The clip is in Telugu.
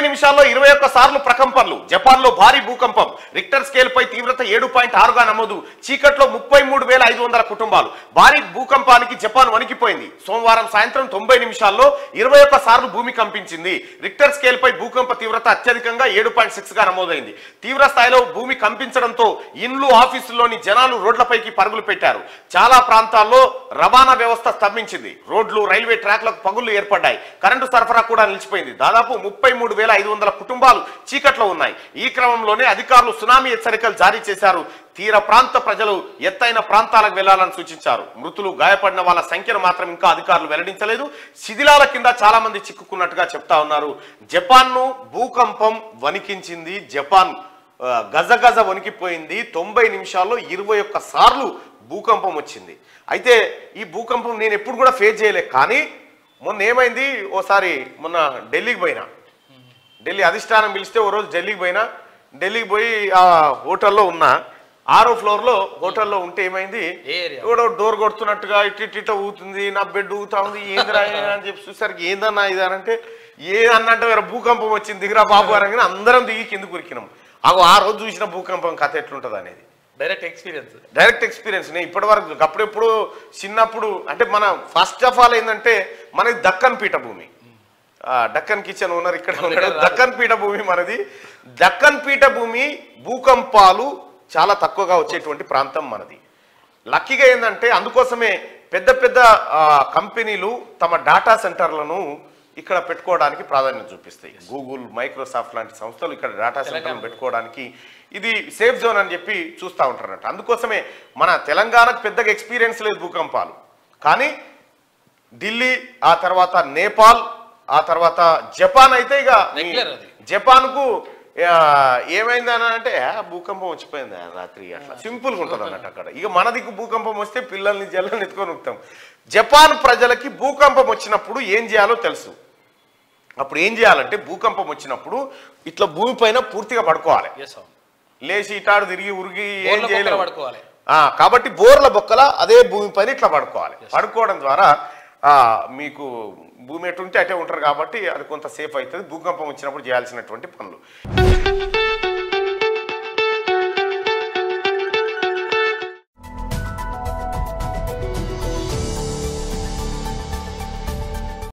నిమిషాల్లో 21 సార్లు ప్రకంపనలు. జపాన్లో భారీ భూకంపం. రిక్టర్ స్కేల్ పై తీవ్రత 7.6గా నమోదు. చీకట్లో 33,500 కుటుంబాలు. భారీ భూకంపానికి జపాన్ వణికిపోయింది. సోమవారం సాయంత్రం 90 నిమిషాల్లో 21 సార్లు భూమి కంపించింది. రిక్టర్ స్కేల్ పై భూకంప తీవ్రత అత్యధికంగా 7.6గా నమోదైంది. తీవ్ర స్థాయిలో భూమి కంపించడంతో ఇండ్లు, ఆఫీసుల్లోని జనాలు రోడ్లపైకి పరుగులు పెట్టారు. చాలా ప్రాంతాల్లో రవాణా వ్యవస్థ స్తంభించింది. రోడ్లు, రైల్వే ట్రాక్లకు పగుళ్లు ఏర్పడ్డాయి. కరెంటు సరఫరా కూడా నిలిచిపోయింది. దాదాపు 33,500 కుటుంబాలు చీకట్లో ఉన్నాయి. ఈ క్రమంలోనే అధికారులు సునామీ హెచ్చరికలు జారీ చేశారు. తీర ప్రాంత ప్రజలు ఎత్తైన ప్రాంతాలకు వెళ్లాలని సూచించారు. మృతులు, గాయపడిన వాళ్ళ సంఖ్యను మాత్రం ఇంకా అధికారులు వెల్లడించలేదు. శిథిలాల కింద చాలా మంది చిక్కుకున్నట్టుగా చెప్తా ఉన్నారు. జపాన్ను భూకంపం వణికించింది. జపాన్ గజగజ వణికిపోయింది. 90 నిమిషాల్లో 21 సార్లు భూకంపం వచ్చింది. అయితే ఈ భూకంపం నేను ఎప్పుడు కూడా ఫేస్ చేయలే. కానీ మొన్న ఏమైంది, మొన్న ఢిల్లీకి పోయినా. ఢిల్లీ అధిష్టానం పిలిస్తే ఓ రోజు ఢిల్లీకి పోయినా. ఢిల్లీకి పోయి ఆ హోటల్లో ఉన్నా. 6వ ఫ్లోర్లో హోటల్లో ఉంటే ఏమైంది, ఎవడో డోర్ కొడుతున్నట్టుగా ఇట్ట ఊతుంది, నా బెడ్ ఊతా ఉంది, ఏందిరా అని చెప్పి చూసరికి ఏందన్నా ఇదానంటే ఏదన్నట్టు వేరే భూకంపం వచ్చింది, దిగిరా బాబు అనగానే అందరం దిగి కిందకు ఉరికినాం. ఆ రోజు చూసిన భూకంపం కథ ఎట్లుంటుంది అనేది డైరెక్ట్ ఎక్స్పీరియన్స్. నేను ఇప్పటి వరకు అప్పుడెప్పుడు చిన్నప్పుడు అంటే మన ఫస్ట్ ఆఫ్ ఆల్ ఏంటంటే మనది దక్కన్ పీఠభూమి. డక్కన్ కిచెన్ ఓనర్ ఇక్కడ ఉన్నాడు. దక్కన్ పీఠభూమి మనది. దక్కన్ పీఠభూమి భూకంపాలు చాలా తక్కువగా వచ్చేటువంటి ప్రాంతం మనది. లక్కీగా ఏంటంటే అందుకోసమే పెద్ద పెద్ద కంపెనీలు తమ డేటా సెంటర్లను ఇక్కడ పెట్టుకోవడానికి ప్రాధాన్యత చూపిస్తాయి. గూగుల్, మైక్రోసాఫ్ట్ లాంటి సంస్థలు ఇక్కడ డేటా సెంటర్లను పెట్టుకోవడానికి ఇది సేఫ్ జోన్ అని చెప్పి చూస్తూ ఉంటారన్నట్టు. అందుకోసమే మన తెలంగాణకు పెద్దగా ఎక్స్పీరియన్స్ లేదు భూకంపాలు. కానీ ఢిల్లీ, ఆ తర్వాత నేపాల్, ఆ తర్వాత జపాన్ అయితే ఇక జపాన్కు ఏమైందని అంటే భూకంపం వచ్చిపోయింది రాత్రి, అట్లా సింపుల్గా ఉంటుంది అన్నట్టు అక్కడ. ఇక మన దిక్కు భూకంపం వస్తే పిల్లల్ని జల్లని ఎత్తుకొని ఉంటాం. జపాన్ ప్రజలకి భూకంపం వచ్చినప్పుడు ఏం చేయాలో తెలుసు. అప్పుడు ఏం చేయాలంటే భూకంపం వచ్చినప్పుడు ఇట్లా భూమి పైన పూర్తిగా పడుకోవాలి. లేచి ఇటాడు తిరిగి ఉరిగి ఏం చేయలేదు. కాబట్టి బోర్ల బొక్కల అదే భూమి పైన ఇట్లా పడుకోవాలి. పడుకోవడం ద్వారా మీకు భూమి ఎటుంటే అటే ఉంటారు కాబట్టి అది కొంత సేఫ్ అవుతుంది. భూకంపం వచ్చినప్పుడు చేయాల్సినటువంటి పనులు.